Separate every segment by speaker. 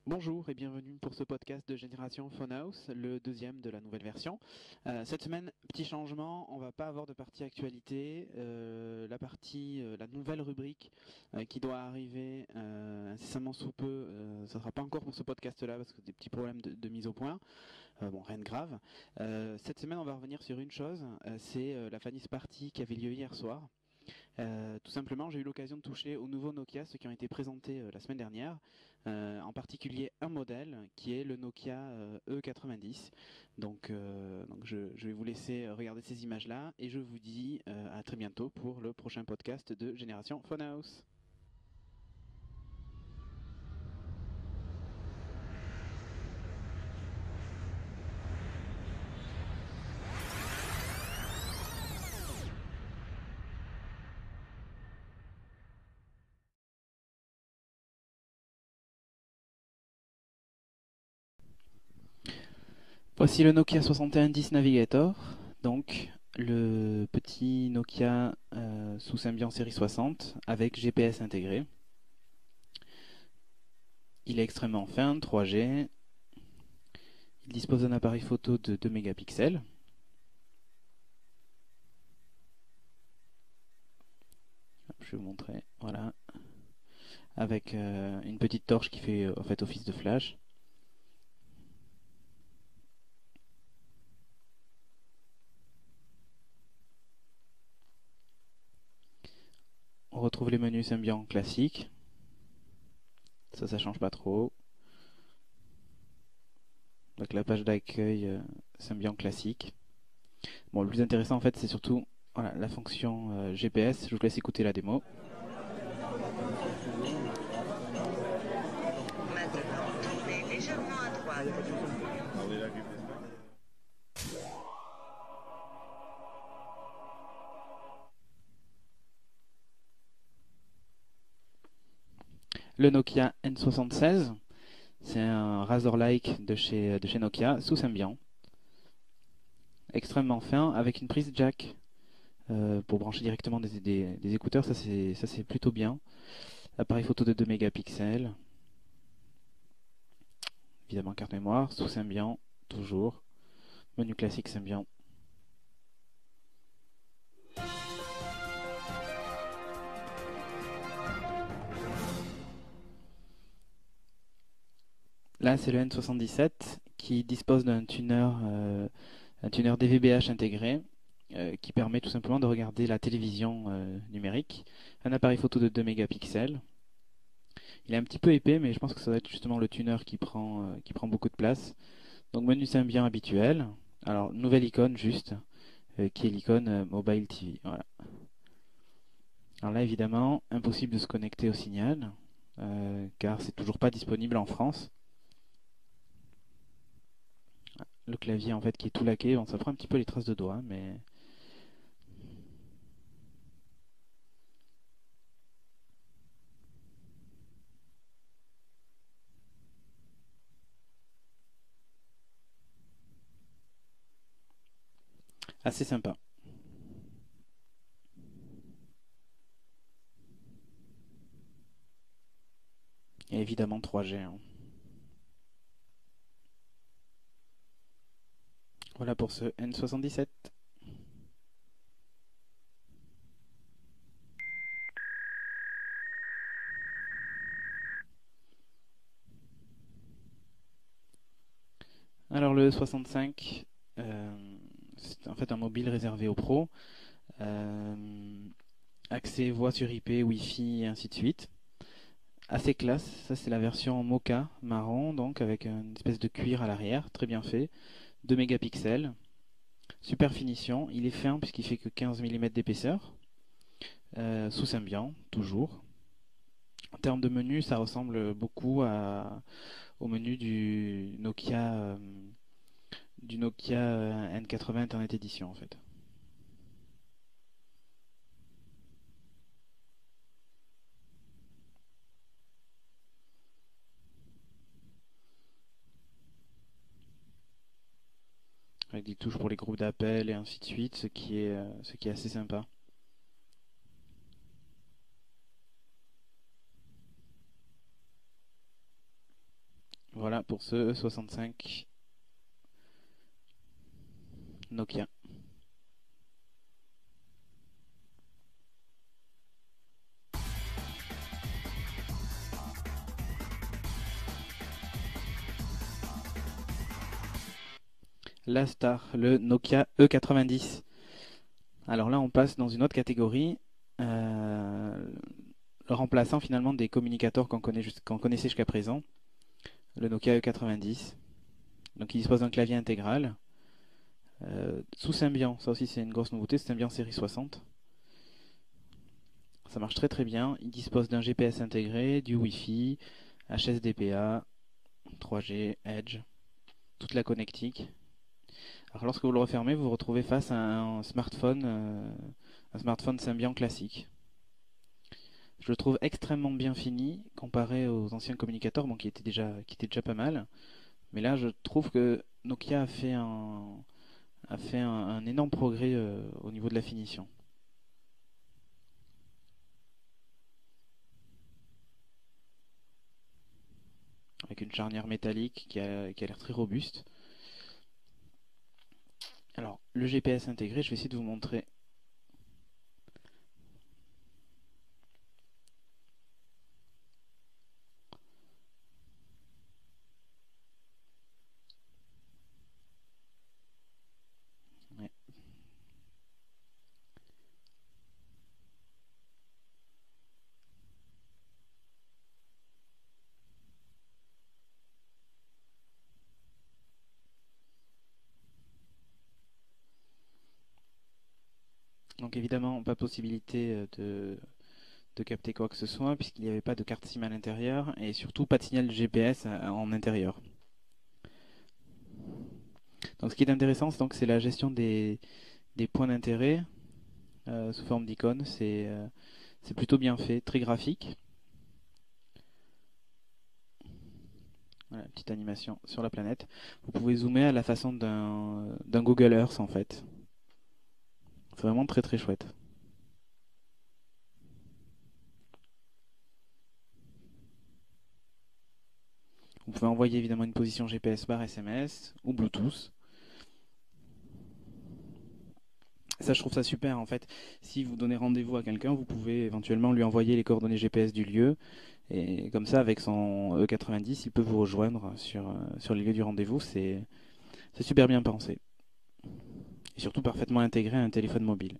Speaker 1: Bonjour et bienvenue pour ce podcast de Génération Phonehouse, le deuxième de la nouvelle version. Cette semaine, petit changement, on va pas avoir de partie actualité. La nouvelle rubrique qui doit arriver incessamment sous peu, ça sera pas encore pour ce podcast-là parce que des petits problèmes de mise au point. Bon, rien de grave. Cette semaine, on va revenir sur une chose, c'est la Fanny's Party qui avait lieu hier soir. Tout simplement, j'ai eu l'occasion de toucher aux nouveaux Nokia, ceux qui ont été présentés la semaine dernière, en particulier un modèle qui est le Nokia E90. Donc je vais vous laisser regarder ces images-là et je vous dis à très bientôt pour le prochain podcast de Génération Phonehouse. Voici le Nokia 6110 Navigator, donc le petit Nokia sous Symbian série 60 avec GPS intégré. Il est extrêmement fin, 3G. Il dispose d'un appareil photo de 2 mégapixels. Je vais vous montrer, voilà, avec une petite torche qui fait en fait office de flash. On retrouve les menus Symbian classiques, ça change pas trop. Donc la page d'accueil Symbian classique. Bon, le plus intéressant en fait c'est surtout voilà, la fonction GPS. Je vous laisse écouter la démo.
Speaker 2: Maintenant, tournez légèrement à droite.
Speaker 1: Le Nokia N76, c'est un Razor-like de chez Nokia sous Symbian. Extrêmement fin avec une prise jack pour brancher directement des écouteurs, ça c'est plutôt bien. Appareil photo de 2 mégapixels, évidemment carte mémoire, sous Symbian, toujours. Menu classique Symbian. Là, c'est le N77 qui dispose un tuner DVB-H intégré qui permet tout simplement de regarder la télévision numérique. Un appareil photo de 2 mégapixels. Il est un petit peu épais, mais je pense que ça doit être justement le tuner qui prend beaucoup de place. Donc menu Symbian habituel. Alors, nouvelle icône juste, qui est l'icône Mobile TV. Voilà. Alors là, évidemment, impossible de se connecter au signal, car c'est toujours pas disponible en France. Le clavier en fait qui est tout laqué, bon, ça prend un petit peu les traces de doigts, mais assez sympa. Et évidemment 3G, hein. Voilà pour ce N77. Alors le 65, c'est en fait un mobile réservé aux pros. Euh, Accès voix sur IP, Wi-Fi et ainsi de suite. Assez classe, ça c'est la version Mocha marron, donc avec une espèce de cuir à l'arrière, très bien fait. 2 mégapixels, super finition, il est fin puisqu'il fait que 15 mm d'épaisseur. Sous Symbian, toujours. En termes de menu, ça ressemble beaucoup au menu du Nokia N80 Internet Edition en fait. Avec des touches pour les groupes d'appel et ainsi de suite, ce qui est assez sympa. Voilà pour ce E65 Nokia. La star, le Nokia E90. Alors là, on passe dans une autre catégorie, le remplaçant finalement des communicateurs qu'on connaissait jusqu'à présent, le Nokia E90. Donc il dispose d'un clavier intégral, sous Symbian, ça aussi c'est une grosse nouveauté, Symbian série 60. Ça marche très très bien, il dispose d'un GPS intégré, du Wi-Fi, HSDPA, 3G, Edge, toute la connectique. Alors lorsque vous le refermez, vous vous retrouvez face à un smartphone Symbian classique. Je le trouve extrêmement bien fini comparé aux anciens communicateurs, bon, qui étaient déjà pas mal. Mais là, je trouve que Nokia a fait un énorme progrès au niveau de la finition. Avec une charnière métallique qui a l'air très robuste. Alors, le GPS intégré, je vais essayer de vous montrer. Ouais. Donc évidemment, pas possibilité de capter quoi que ce soit, puisqu'il n'y avait pas de carte SIM à l'intérieur, et surtout pas de signal de GPS en intérieur. Donc ce qui est intéressant, c'est la gestion des points d'intérêt sous forme d'icônes. C'est plutôt bien fait, très graphique. Voilà, petite animation sur la planète. Vous pouvez zoomer à la façon d'un Google Earth en fait. C'est vraiment très très chouette. Vous pouvez envoyer évidemment une position GPS par SMS ou Bluetooth. Ça, je trouve ça super en fait. Si vous donnez rendez-vous à quelqu'un, vous pouvez éventuellement lui envoyer les coordonnées GPS du lieu. Et comme ça, avec son E90, il peut vous rejoindre sur les lieux du rendez-vous. C'est super bien pensé. Et surtout parfaitement intégré à un téléphone mobile.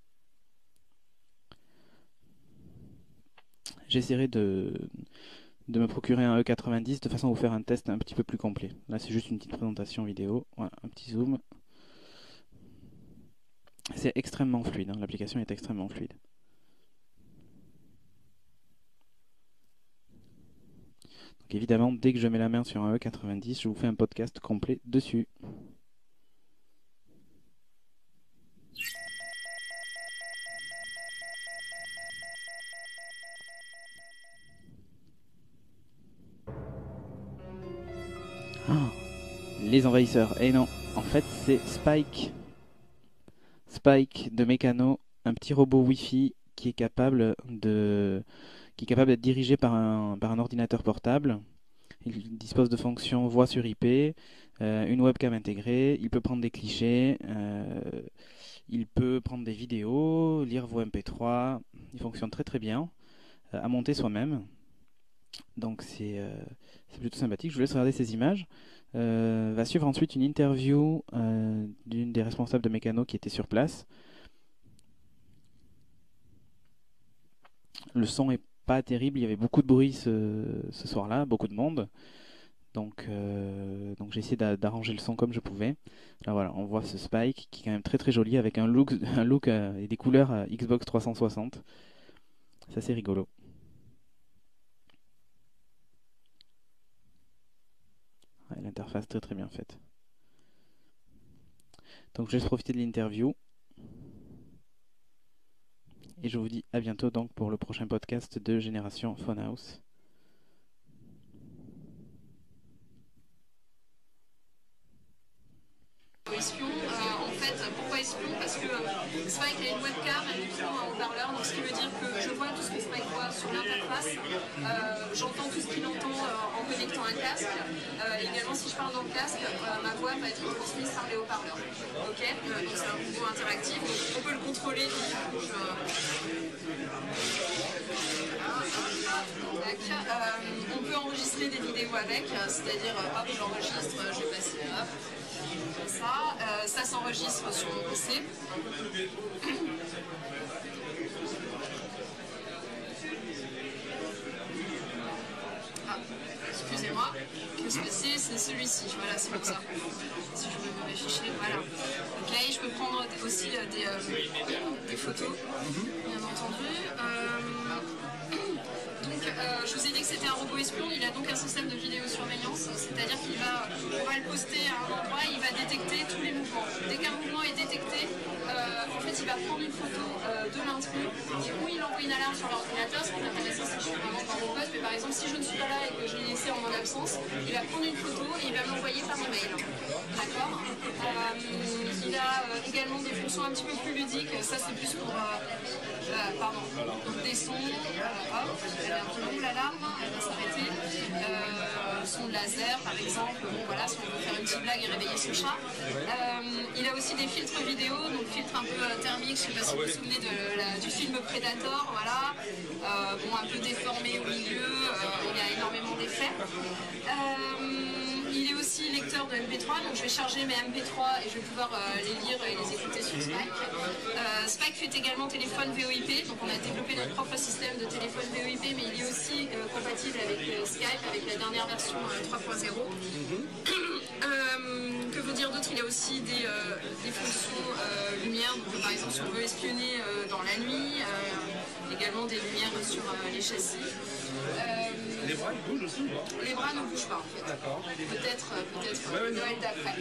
Speaker 1: J'essaierai de me procurer un E90 de façon à vous faire un test un petit peu plus complet. Là, c'est juste une petite présentation vidéo. Voilà, un petit zoom. C'est extrêmement fluide, hein. L'application est extrêmement fluide. Donc évidemment, dès que je mets la main sur un E90, je vous fais un podcast complet dessus. Oh, les envahisseurs. Et non, en fait, c'est Spike. Spike de Mécano, un petit robot Wi-Fi qui est capable d'être dirigé par un ordinateur portable. Il dispose de fonctions voix sur IP, une webcam intégrée, il peut prendre des clichés, il peut prendre des vidéos, lire vos MP3, il fonctionne très très bien, à monter soi-même. Donc c'est plutôt sympathique, je vous laisse regarder ces images. Va suivre ensuite une interview d'une des responsables de Mécano qui était sur place. Le son est pas terrible, il y avait beaucoup de bruit ce soir-là, beaucoup de monde. Donc j'ai essayé d'arranger le son comme je pouvais. Là voilà, on voit ce Spike qui est quand même très très joli avec un look et des couleurs Xbox 360. C'est assez rigolo. Ouais, l'interface très très bien faite. Donc je laisse profiter de l'interview. Et je vous dis à bientôt donc pour le prochain podcast de Génération Phonehouse.
Speaker 3: Espion, en fait, pourquoi espion? Parce que Spike a une webcam, un micro, un haut-parleur, donc ce qui veut dire que je vois tout ce que Spike voit sur l'interface. J'entends tout ce qu'il entend en connectant un casque. Également, si je parle dans le casque, ma voix va être transmise par les haut-parleurs. Ok, donc c'est un robot interactif. Donc on peut le contrôler. On peut enregistrer des vidéos avec, c'est-à-dire hop, j'enregistre, je vais passer hop, ça s'enregistre sur mon PC. Ah, excusez-moi, qu'est-ce que c'est celui-ci, voilà, c'est pour ça. Si je veux me réfléchir, voilà. Ok, je peux prendre aussi des photos, bien entendu. Je vous ai dit que c'était un robot espion, il a donc un système de vidéosurveillance, c'est-à-dire qu'on va le poster à un endroit et il va détecter tous les mouvements. Dès qu'un mouvement est détecté, en fait il va prendre une photo de l'intrus et où il envoie une alarme sur l'ordinateur. Ce qui est intéressant, c'est que je suis vraiment dans mon poste, mais par exemple si je ne suis pas là et que je l'ai laissé en mon absence, il va prendre une photo et il va me l'envoyer par email. D'accord. Il a également des fonctions un petit peu plus ludiques, ça c'est plus pour des sons, hop, elle est un peu longue l'alarme, elle va s'arrêter, son de laser par exemple, bon voilà, si on veut faire une petite blague et réveiller son chat. Il a aussi des filtres vidéo, donc filtres un peu thermiques, je ne sais pas si vous vous souvenez du film Predator, voilà, bon un peu déformé au milieu, il y a énormément d'effets. Il est aussi lecteur de MP3, donc je vais charger mes MP3 et je vais pouvoir les lire et les écouter sur Spike. Spike fait également téléphone VoIP, donc on a développé notre propre système de téléphone VoIP, mais il est aussi compatible avec Skype, avec la dernière version 3.0. Que vous dire d'autre? Il a aussi des fonctions lumière, donc par exemple si on veut espionner dans la nuit, également des lumières sur les châssis.
Speaker 4: Les bras ils bougent aussi ou pas?
Speaker 3: Les bras ne bougent pas en fait.
Speaker 4: D'accord.
Speaker 3: Peut-être Noël d'après.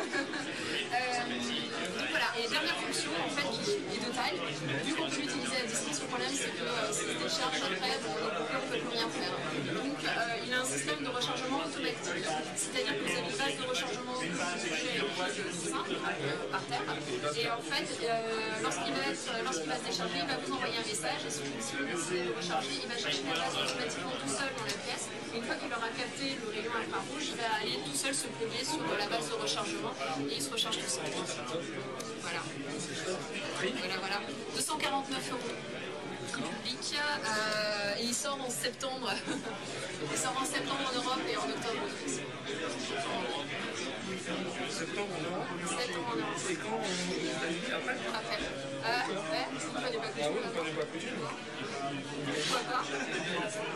Speaker 3: Donc voilà, et dernière fonction en fait qui est de taille, vu qu'on peut l'utiliser à distance, le problème c'est que s'il se décharge après, bon, on ne peut plus rien faire. Donc il a un système de rechargement automatique, c'est-à-dire que vous avez une base de rechargement simple par terre, et en fait lorsqu'il va se décharger, il va vous envoyer un message, et si vous décidez de recharger, il va chercher la base automatiquement tout seul dans la pièce. Et une fois qu'il aura capté le rayon infrarouge, il va aller tout seul se plugger sur la base de rechargement et il se recharge tout seul. Voilà. Voilà. 249 € public. Et il sort en septembre. Il sort en septembre en Europe et en octobre en France.
Speaker 4: Septembre en Europe. Et quand après?
Speaker 3: Après. Vous ne prenez pas couture.
Speaker 4: Ah oui, vous ne prenez pas couture.
Speaker 3: Pourquoi pas?